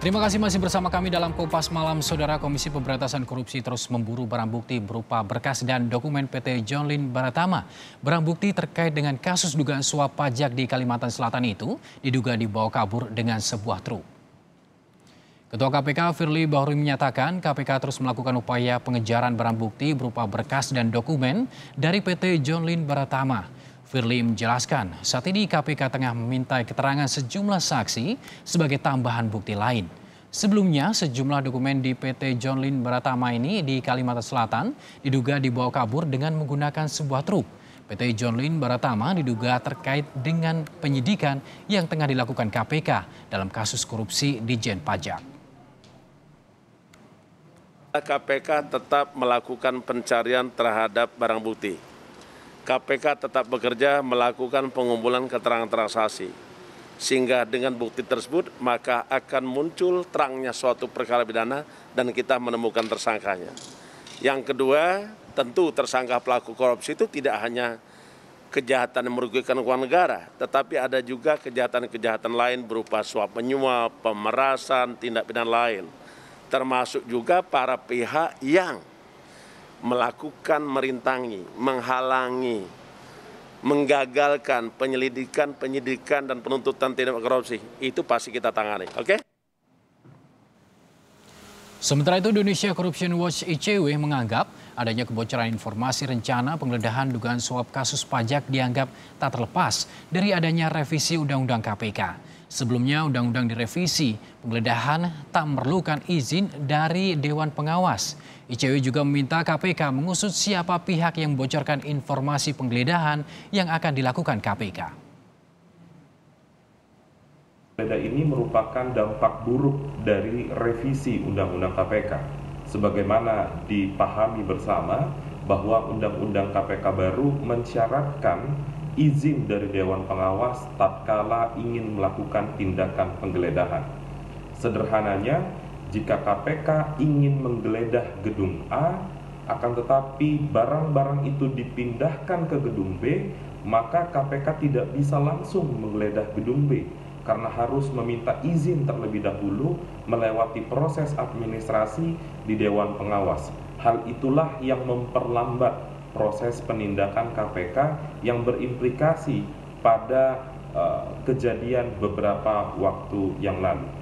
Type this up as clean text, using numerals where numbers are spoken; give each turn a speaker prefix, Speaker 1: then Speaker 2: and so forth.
Speaker 1: Terima kasih masih bersama kami dalam Kompas Malam. Saudara, Komisi Pemberantasan Korupsi terus memburu barang bukti berupa berkas dan dokumen PT John Lynn Baratama. Barang bukti terkait dengan kasus dugaan suap pajak di Kalimantan Selatan itu diduga dibawa kabur dengan sebuah truk. Ketua KPK Firly Bahuri menyatakan KPK terus melakukan upaya pengejaran barang bukti berupa berkas dan dokumen dari PT John Lynn Baratama. Firly menjelaskan, saat ini KPK tengah meminta keterangan sejumlah saksi sebagai tambahan bukti lain. Sebelumnya, sejumlah dokumen di PT John Lynn Baratama ini di Kalimantan Selatan diduga dibawa kabur dengan menggunakan sebuah truk. PT John Lynn Baratama diduga terkait dengan penyidikan yang tengah dilakukan KPK dalam kasus korupsi Ditjen Pajak.
Speaker 2: KPK tetap melakukan pencarian terhadap barang bukti. KPK tetap bekerja melakukan pengumpulan keterangan transaksi, sehingga dengan bukti tersebut maka akan muncul terangnya suatu perkara pidana dan kita menemukan tersangkanya. Yang kedua, tentu tersangka pelaku korupsi itu tidak hanya kejahatan yang merugikan keuangan negara, tetapi ada juga kejahatan-kejahatan lain berupa suap menyuap, pemerasan, tindak pidana lain, termasuk juga para pihak yang melakukan merintangi, menghalangi, menggagalkan penyidikan dan penuntutan tindak korupsi. Itu pasti kita tangani, oke?
Speaker 1: Sementara itu, Indonesia Corruption Watch (ICW) menganggap adanya kebocoran informasi rencana penggeledahan dugaan suap kasus pajak dianggap tak terlepas dari adanya revisi Undang-Undang KPK. Sebelumnya undang-undang direvisi, penggeledahan tak memerlukan izin dari Dewan Pengawas. ICW juga meminta KPK mengusut siapa pihak yang membocorkan informasi penggeledahan yang akan dilakukan KPK.
Speaker 3: Penggeledahan ini merupakan dampak buruk dari revisi Undang-Undang KPK. Sebagaimana dipahami bersama bahwa Undang-Undang KPK baru mensyaratkan izin dari Dewan Pengawas tatkala ingin melakukan tindakan penggeledahan. Sederhananya, jika KPK ingin menggeledah gedung A, akan tetapi barang-barang itu dipindahkan ke gedung B, maka KPK tidak bisa langsung menggeledah gedung B karena harus meminta izin terlebih dahulu melewati proses administrasi di Dewan Pengawas. Hal itulah yang memperlambat proses penindakan KPK yang berimplikasi pada kejadian beberapa waktu yang lalu.